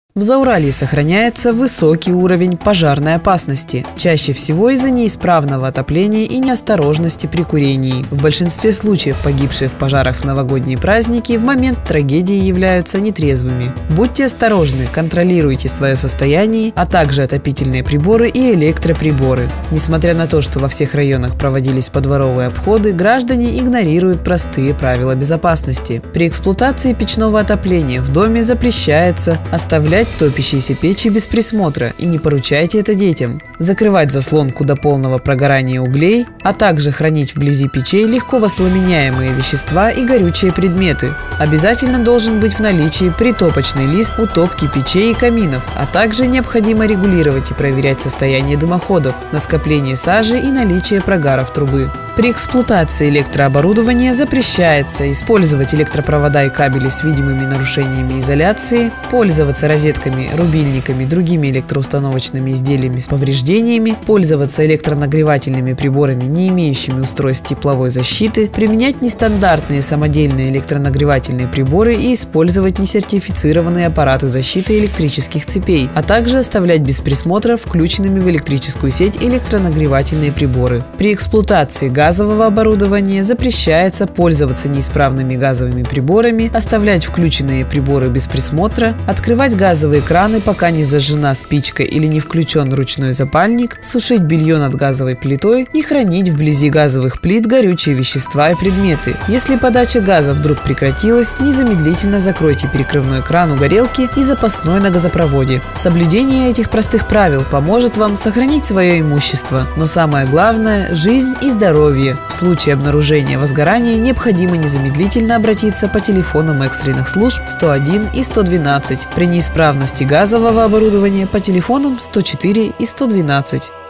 В Зауралье сохраняется высокий уровень пожарной опасности, чаще всего из-за неисправного отопления и неосторожности при курении. В большинстве случаев погибшие в пожарах в новогодние праздники в момент трагедии являются нетрезвыми. Будьте осторожны, контролируйте свое состояние, а также отопительные приборы и электроприборы. Несмотря на то, что во всех районах проводились подворовые обходы, граждане игнорируют простые правила безопасности. При эксплуатации печного отопления в доме запрещается оставлять топящиеся печи без присмотра и не поручайте это детям. Закрывать заслонку до полного прогорания углей, а также хранить вблизи печей легко воспламеняемые вещества и горючие предметы. Обязательно должен быть в наличии притопочный лист у топки печей и каминов, а также необходимо регулировать и проверять состояние дымоходов на скопление сажи и наличие прогаров трубы. При эксплуатации электрооборудования запрещается использовать электропровода и кабели с видимыми нарушениями изоляции, пользоваться розетками, рубильниками, другими электроустановочными изделиями с повреждениями, пользоваться электронагревательными приборами, не имеющими устройств тепловой защиты, применять нестандартные самодельные электронагревательные приборы и использовать несертифицированные аппараты защиты электрических цепей, а также оставлять без присмотра включенными в электрическую сеть электронагревательные приборы. При эксплуатации газового оборудования запрещается пользоваться неисправными газовыми приборами, оставлять включенные приборы без присмотра, открывать газовые краны, пока не зажжена спичка или не включен ручной запальник, сушить белье над газовой плитой и хранить вблизи газовых плит горючие вещества и предметы. Если подача газа вдруг прекратилась, незамедлительно закройте перекрывной кран у горелки и запасной на газопроводе. Соблюдение этих простых правил поможет вам сохранить свое имущество, но самое главное – жизнь и здоровье. В случае обнаружения возгорания необходимо незамедлительно обратиться по телефонам экстренных служб 101 и 112, при неисправности газового оборудования по телефонам 104 и 112.